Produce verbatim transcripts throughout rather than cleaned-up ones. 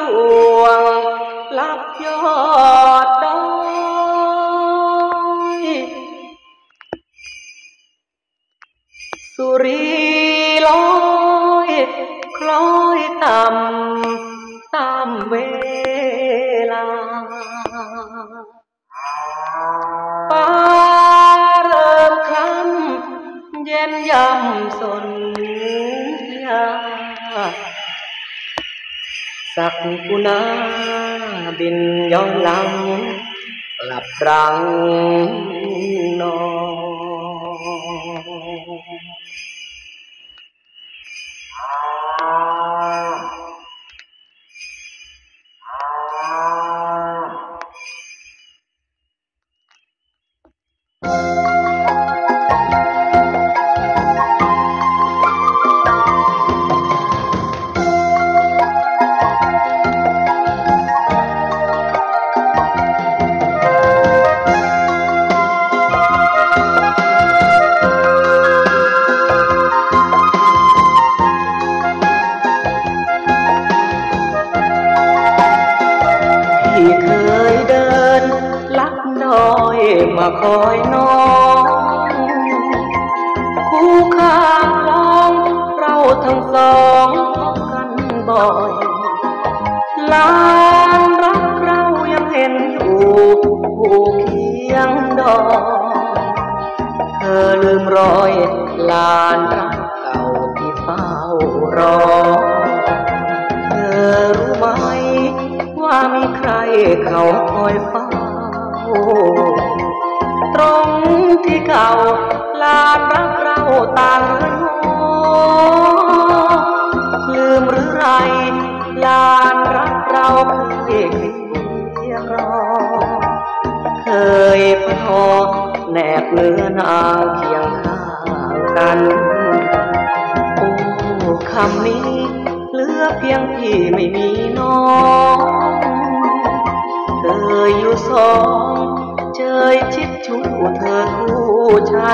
วงลับยอดดอยสุรีลอยคล้อยต่ำตามเวลาฟ้าเริ่มคล้ำเย็นยำสนยาสักกุณาบินย้อนหลังกลับรังนที่เคยเดินลักน้อยมาคอยน้องคู่ข้างคลองเราทั้งสองพบกันบ่อยลานรักเรายังเห็นอยู่ผู้เคียงดอยเธอลืมรอยลานรักเก่าที่เฝ้ารอเธอรู้ไหมว่ามีใครเขาคอยเฝ้าตรงที่เก่าลานรักเราต่างเรือนหอลืมหรือไรลานรักเราเคยเคียงรอเคยพนอแนบเนื้อนางเคียงข้างกันโอ้คำนี้เหลือเพียงพี่ไม่มีน้องเคยอยู่สองเจยชิดชูเธอคู่ฉัน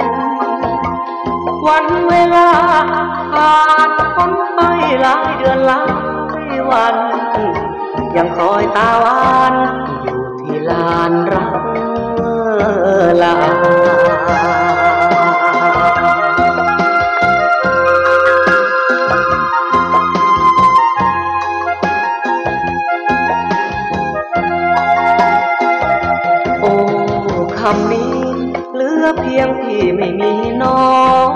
วันเวลาผ่านพ้นไปหลายเดือนหลายวันยังคอยตาหวานอยู่ที่ลานรักลาคำนี้เหลือเพียงพี่ไม่มีน้อง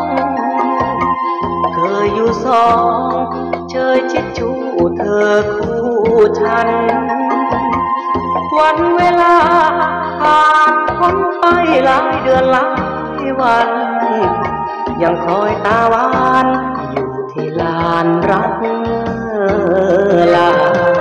เคยอยู่สองเชยชิดชูเธอคู่ฉันวันเวลาผ่านพ้นไปหลายเดือนหลายวันยังคอยตาหวานอยู่ที่ลานรักลา